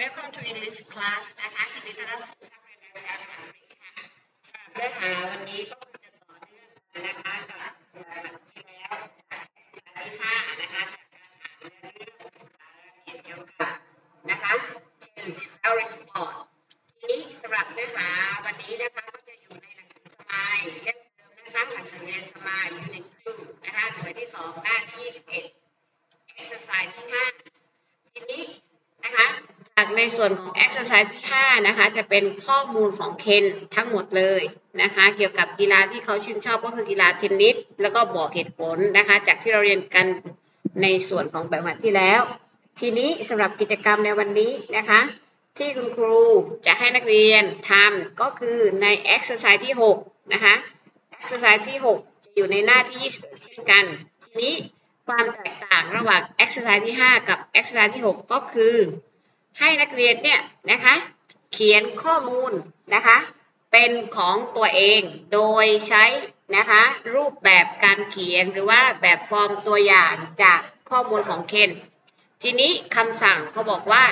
Welcome to English class นะคะยินดีต้อนรับสู่คาบเรียนภาษาอังกฤษค่ะเนื้อหาวันนี้ก็จะต่อเนื่องนะคะกับที่แล้วที่5นะคะจากการอ่านเรื่องสารเกี่ยวกับนะคะ Spell Report ทีนี้สำหรับเนื้อหาวันนี้นะคะก็จะอยู่ในหนังสือสมายเล่มเดิมนะคะหนังสือเรียนสมาย Unit 2นะคะหน่วยที่2หน้าที่11 Exercise ที่5ทีนี้นะคะจากในส่วนของ exercise ที่5นะคะจะเป็นข้อมูลของเคนทั้งหมดเลยนะคะเกี่ยวกับกีฬาที่เขาชื่นชอบก็คือกีฬาเทนนิสแล้วก็บอกเหตุผลนะคะจากที่เราเรียนกันในส่วนของแบบที่แล้วทีนี้สำหรับกิจกรรมในวันนี้นะคะที่คุณครูจะให้นักเรียนทำก็คือใน exercise ที่6นะคะ exercise ที่6จะอยู่ในหน้าที่21เช่นกันทีนี้ความแตกต่างระหว่าง exercise ที่5กับ exercise ที่6ก็คือให้นักเรียนเนี่ยนะคะเขียนข้อมูลนะคะเป็นของตัวเองโดยใช้นะคะรูปแบบการเขียนหรือว่าแบบฟอร์มตัวอย่างจากข้อมูลของเคนทีนี้คำสั่งเขาบอกว่า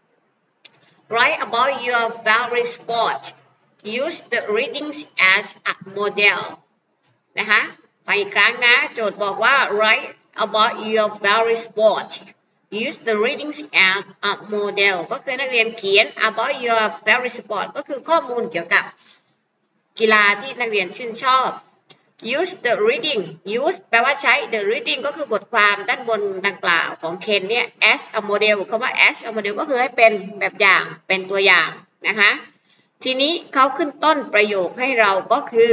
write about your favorite sport use the readings as a model นะคะไปอีกครั้งนะโจทย์บอกว่า write about your favorite sport use the readings as a model ก็คือนักเรียนเขียน about your favorite sport ก็คือข้อมูลเกี่ยวกับกีฬาที่นักเรียนชื่นชอบ use the reading use แปลว่าใช้ the reading ก็คือบทความด้านบนดังกล่าวของเคนเนี่ย as a model คำว่า as a model ก็คือให้เป็นแบบอย่างเป็นตัวอย่างนะคะทีนี้เขาขึ้นต้นประโยคให้เราก็คือ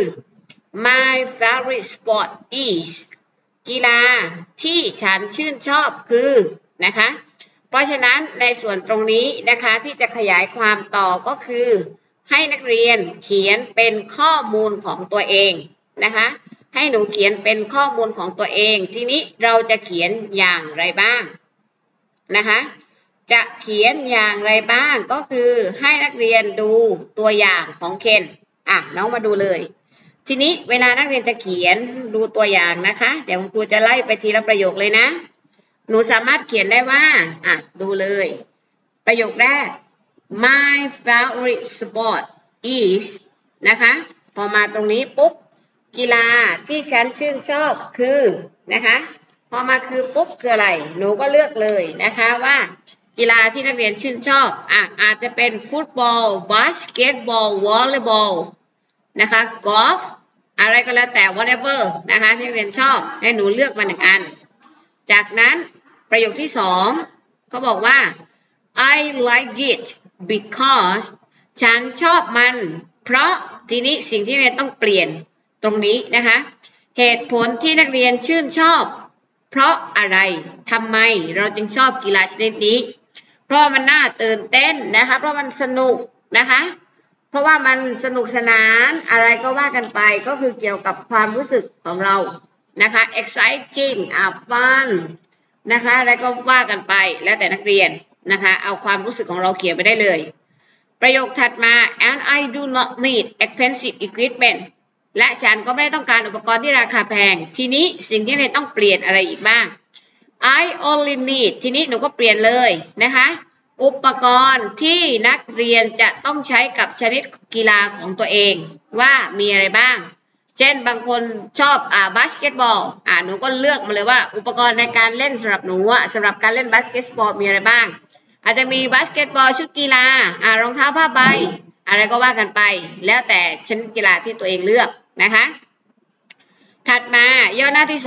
my favorite sport is กีฬาที่ฉันชื่นชอบคือนะคะเพราะฉะนั้นในส่วนตรงนี้นะคะที่จะขยายความต่อก็คือให้นักเรียนเขียนเป็นข้อมูลของตัวเองนะคะให้หนูเขียนเป็นข้อมูลของตัวเองทีนี้เราจะเขียนอย่างไรบ้างนะคะจะเขียนอย่างไรบ้างก็คือให้นักเรียนดูตัวอย่างของเคนน้องมาดูเลยทีนี้เวลานักเรียนจะเขียนดูตัวอย่างนะคะเดี๋ยวคุณครูจะไล่ไปทีละประโยคเลยนะหนูสามารถเขียนได้ว่าดูเลยประโยคแรก my favorite sport is นะคะพอมาตรงนี้ปุ๊บกีฬาที่ฉันชื่นชอบคือนะคะพอมาคือปุ๊บคืออะไรหนูก็เลือกเลยนะคะว่ากีฬาที่นักเรียนชื่นชอบอาจจะเป็นฟุตบอลบาสเกตบอลวอลเลย์บอลนะคะกอล์ฟอะไรก็แล้วแต่ whatever นะคะที่นักเรียนชอบให้หนูเลือกมา1อันจากนั้นประโยคที่2เขาบอกว่า I like it because ฉันชอบมันเพราะทีนี้สิ่งที่นักเรียนต้องเปลี่ยนตรงนี้นะคะเหตุผลที่นักเรียนชื่นชอบเพราะอะไรทำไมเราจึงชอบกีฬาชนิดนี้เพราะมันน่าตื่นเต้นนะคะเพราะมันสนุกนะคะเพราะว่ามันสนุกสนานอะไรก็ว่ากันไปก็คือเกี่ยวกับความรู้สึกของเรานะคะ exciting fun นะคะอะไรก็ว่ากันไปแล้วแต่นักเรียนนะคะเอาความรู้สึกของเราเขียนไปได้เลยประโยคถัดมา and I do not need expensive equipment และฉันก็ไม่ได้ต้องการอุปกรณ์ที่ราคาแพงทีนี้สิ่งที่เราต้องเปลี่ยนอะไรอีกบ้าง I only need ทีนี้หนูก็เปลี่ยนเลยนะคะอุปกรณ์ที่นักเรียนจะต้องใช้กับชนิดกีฬาของตัวเองว่ามีอะไรบ้างเช่นบางคนชอบบาสเกตบอลหนูก็เลือกมาเลยว่าอุปกรณ์ในการเล่นสำหรับหนูสำหรับการเล่นบาสเกตบอลมีอะไรบ้างอาจจะมีบาสเกตบอลชุดกีฬารองเท้าผ้าใบอะไรก็ว่ากันไปแล้วแต่ชนิดกีฬาที่ตัวเองเลือกนะคะถัดมาย่อหน้าที่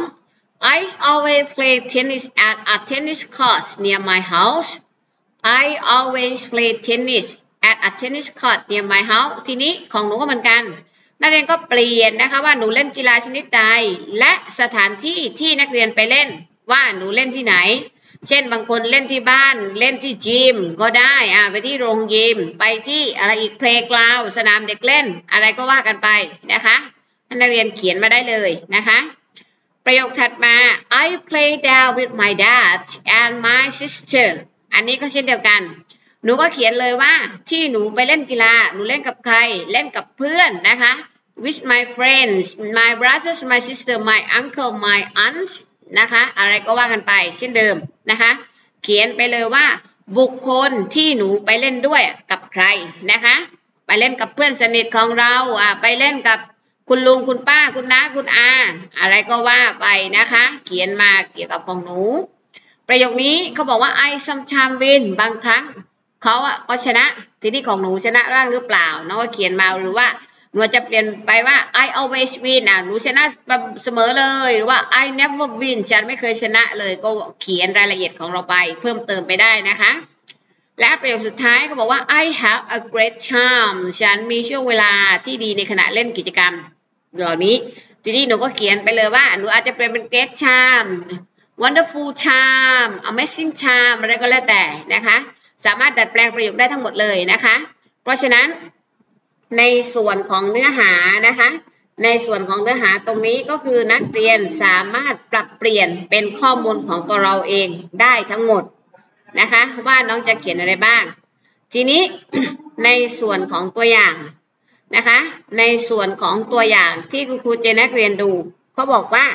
2 I always play tennis at a tennis court near my house I always play tennis at a tennis court near my house ทีนี้ของหนูก็เหมือนกันนักเรียนก็เปลี่ยนนะคะว่าหนูเล่นกีฬาชนิดใดและสถานที่ที่นักเรียนไปเล่นว่าหนูเล่นที่ไหนเช่นบางคนเล่นที่บ้านเล่นที่ยิมก็ได้ไปที่โรงยิมไปที่อะไรอีกเพลย์กราวด์สนามเด็กเล่นอะไรก็ว่ากันไปนะคะนักเรียนเขียนมาได้เลยนะคะประโยคถัดมา I play there with my dad and my sister อันนี้ก็เช่นเดียวกันหนูก็เขียนเลยว่าที่หนูไปเล่นกีฬาหนูเล่นกับใครเล่นกับเพื่อนนะคะ with my friends my brothers my sister my uncle my aunt นะคะอะไรก็ว่ากันไปเช่นเดิมนะคะเขียนไปเลยว่าบุคคลที่หนูไปเล่นด้วยกับใครนะคะไปเล่นกับเพื่อนสนิทของเราไปเล่นกับคุณลุงคุณป้าคุณน้าคุณอาอะไรก็ว่าไปนะคะเขียนมาเกี่ยวกับของหนูประโยคนี้เขาบอกว่า I sometimes win บางครั้งเขาก็ชนะทีนี้ของหนูชนะบ้างหรือเปล่าน้องก็เขียนมาหรือว่าหนูจะเปลี่ยนไปว่า I always win หนูชนะเสมอเลยหรือว่า I never win ฉันไม่เคยชนะเลยก็เขียนรายละเอียดของเราไปเพิ่มเติมไปได้นะคะและประโยคสุดท้ายเขาบอกว่า I have a great time ฉันมีช่วงเวลาที่ดีในขณะเล่นกิจกรรมเหล่านี้ทีนี้หนูก็เขียนไปเลยว่าหนูอาจจะเปลี่ยนเป็น great time wonderful time amazing time อะไรก็แล้วแต่นะคะสามารถดัดแปลงประโยคได้ทั้งหมดเลยนะคะเพราะฉะนั้นในส่วนของเนื้อหานะคะในส่วนของเนื้อหาตรงนี้ก็คือนักเรียนสามารถปรับเปลี่ยนเป็นข้อมูลของตัวเราเองได้ทั้งหมดนะคะว่าน้องจะเขียนอะไรบ้างทีนี้ ในส่วนของตัวอย่างนะคะในส่วนของตัวอย่างที่คุณครูจะนักเรียนดูเขาบอกว่า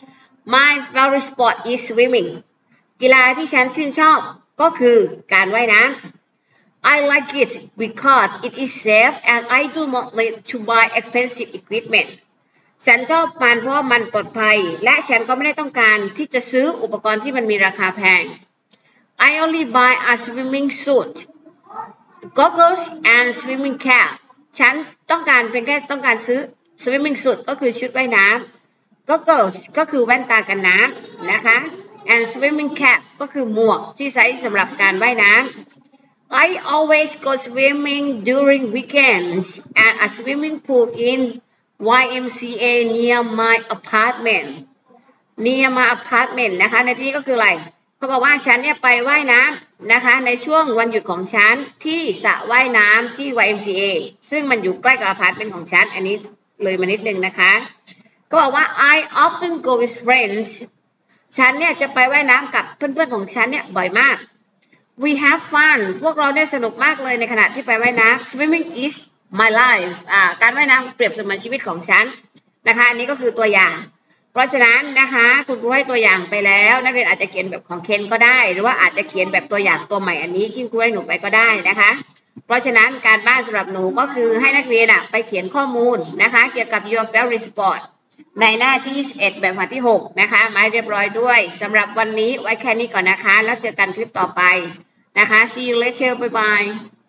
My favorite sport is swimming กีฬาที่ฉันชื่นชอบก็คือการว่ายน้ำI like it because it is safe and I do not need to buy expensive equipment ฉันชอบมันเพราะมันปลอดภัยและฉันก็ไม่ได้ต้องการที่จะซื้ออุปกรณ์ที่มันมีราคาแพง I only buy a swimming suit goggles and swimming cap ฉันต้องการเพียงแค่ต้องการซื้อ swimming suit ก็คือชุดว่ายน้ำ goggles ก็คือแว่นตากันน้ำนะคะ and swimming cap ก็คือหมวกที่ใช้สำหรับการว่ายน้ำI always go swimming during weekends at a swimming pool in YMCA near my apartment near my apartment นะคะในที่นี้ก็คืออะไรเขาบอกว่าฉันเนี่ยไปว่ายน้ำนะคะในช่วงวันหยุดของฉันที่สระว่ายน้ำที่ YMCA ซึ่งมันอยู่ใกล้กับอพาร์ตเมนต์ของฉันอันนี้เลยมานิดนึงนะคะก็บอกว่า I often go with friends ฉันเนี่ยจะไปว่ายน้ำกับเพื่อนๆของฉันเนี่ยบ่อยมากWe have fun พวกเราได้สนุกมากเลยในขณะที่ไปว่ายน้ำ Swimming is my life การว่ายน้ำเปรียบเสมือนชีวิตของฉันนะคะอันนี้ก็คือตัวอย่างเพราะฉะนั้นนะคะคุณครูให้ตัวอย่างไปแล้วนักเรียนอาจจะเขียนแบบของเคนก็ได้หรือว่าอาจจะเขียนแบบตัวอย่างตัวใหม่อันนี้ที่ครูให้หนูไปก็ได้นะคะเพราะฉะนั้นการบ้านสำหรับหนูก็คือให้นักเรียนไปเขียนข้อมูลนะคะเกี่ยวกับ your favorite sport ในหน้าที่21แบบที่6นะคะมาเรียบร้อยด้วยสำหรับวันนี้ไว้แค่นี้ก่อนนะคะแล้วเจอกันคลิปต่อไปนะคะ see you later bye bye